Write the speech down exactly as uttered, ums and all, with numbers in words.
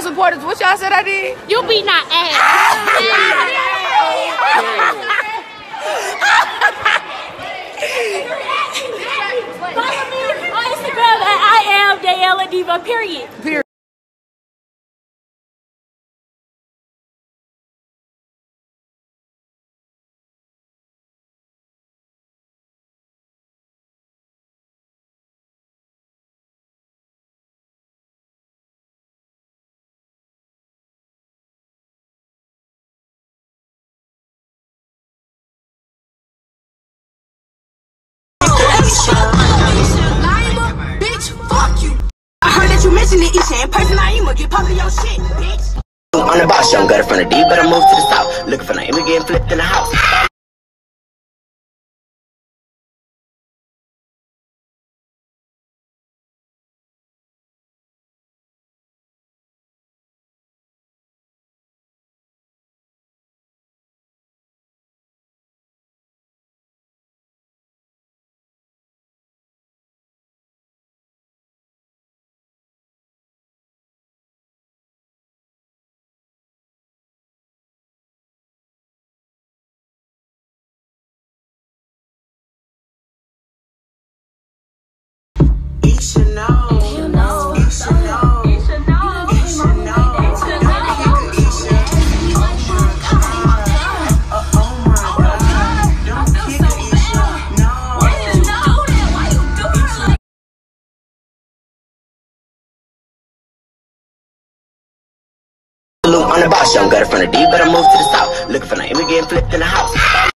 y'all supporters. What y'all said I did? You be not ass. Follow me on Instagram at I am Dayella Diva, period. Period. Nyema, bitch, fuck you. I heard that you mentioned it, Eishaa. In person, Nyema, get poppin' your shit, bitch. On the boss, young got it from the D, but I moved to the south. Looking for Nyema getting flipped in the house. Eishaa know. You know. Eishaa know. Eishaa know. Eishaa know. Oh my God. Don't kick Eishaa. No. You know that. Why you do it? On the boss, young got it from the D, but I moved to the south. Looking for Nyema getting flipped in the house.